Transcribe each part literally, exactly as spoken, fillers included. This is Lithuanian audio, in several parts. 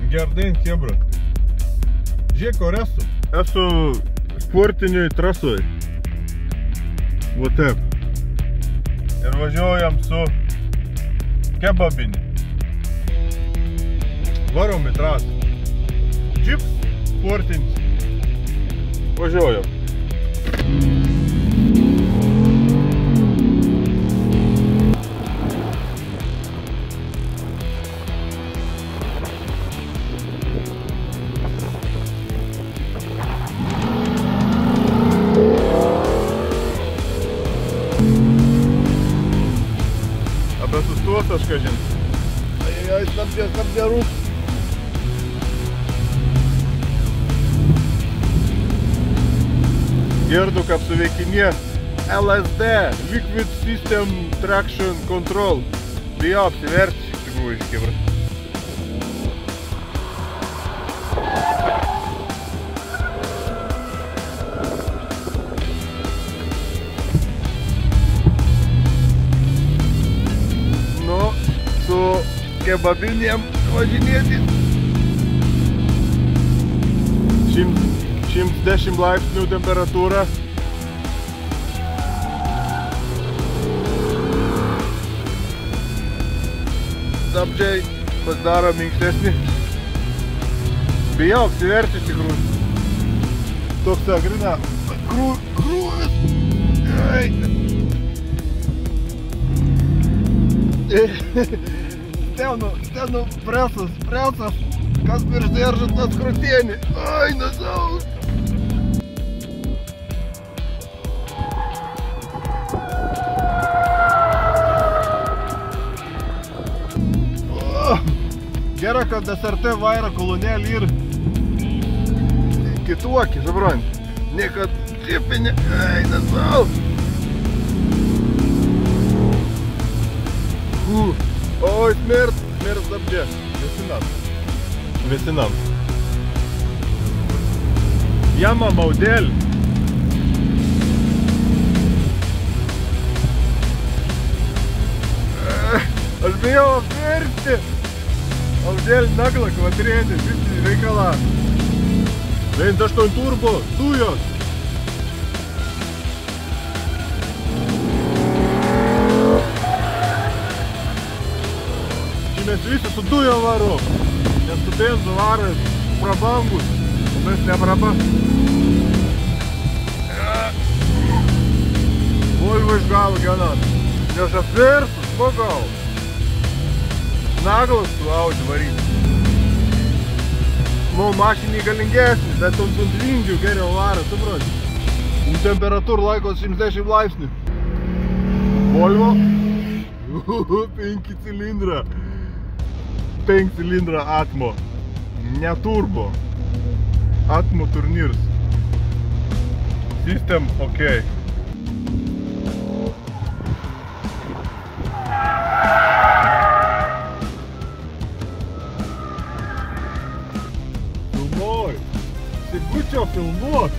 Gerdain, chebra. Žiūrėk, kur esu. Esu sportiniai trasoj. Va taip. Ir važiuojam su kebabinį. Varom į trasą. Džips sportinis. Važiuojam. Apie sustos aš kažin. Ai, ai, stabdė, stabdė rūk. Girdu, kaip suveikinė L S D, Liquid System Traction Control. Bijau apsiversti iš tikrųjų iš kebra. Nu, su kebabinėm važinėti. šimtas dešimt laipsnių temperatūra. Stabdžiai pasidaro minkštesnį. Bijau apsiverti iš tikrųjų. Toks agrina krūvis. Stenu, stenu presas, presas. Kas priždėržat tas krūtienį. Ai, nesaus. Gera, kad S R T vaira kolonėlį ir kituokį, suprant. Ne kad čipinė. Ai, nesau. Oi, smirt, smirt stabdė. Vėsinam. Vėsinam. Jama maudėl. Aš bijau apvirti. Audėl naglą kvatrėnį, visi reikalą. devyniasdešimt aštuoni turbo, dujos. Čia mes visi su dujo varom. Nes su benzu varas prabangus, o mes nepraba. Volvo iš galo genat. Nes apversus, pagau. Naglas su Audi varyti. Mau mašinį galingesnis, bet ant ant vingių geriau varo, supranti. Temperatūra laikos šimtas dešimt laipsnių. Volvo. penki cilindra. penki cilindra Atmo. Ne turbo. Atmo turnirs. System ok. Sigučio filmuot.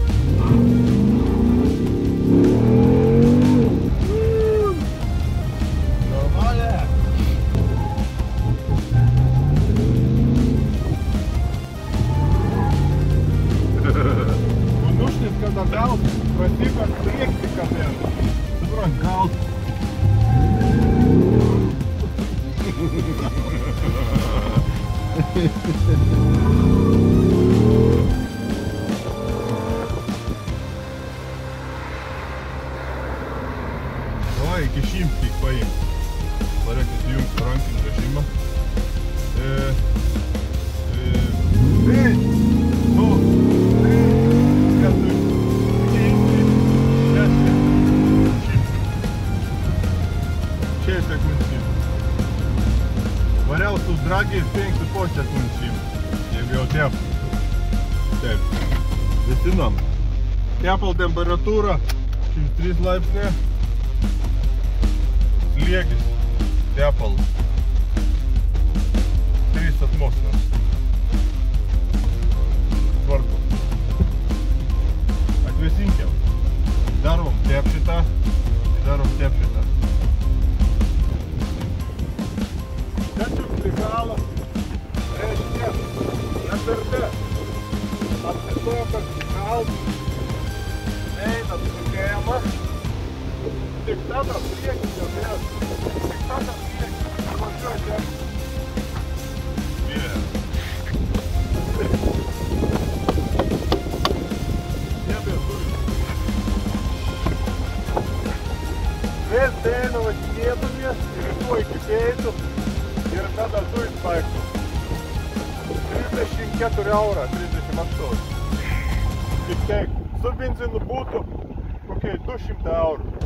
Normalė. Nušnis, kada gal prasipas priekti kabėl. Suprant, gal. Давай iki šimto tik paimti. Varėk įsijungti rankinį režimą. trys, du, trys, keturi, penki, šeši, šeši sekundžių. Variau su dragiais penki su po sekundžių. Jeigu jau tep. Taip. Vėsinam. Tepal temperatūra šimtas trys laipsnė. Slėgis. Tepal. trys atmosferos. Tvarko. Atvėsinkiam. Darom tep šitą. Darom tep šitą. Tečiuk prie galo. Reiškia. darbe. Apsitokas, kalbas, eina sukėjama. Tik tada priekį jėmės. Tik tada priekį. Važiuoti. Yeah. Mes dēļ vaļķiedamies, ir to iki pēdu, ir tada dujs paiktu. trisdešimt keturi euro, trisdešimt aštuoni. Kaip teik, su benzinu būtų kokie du šimtai eurų.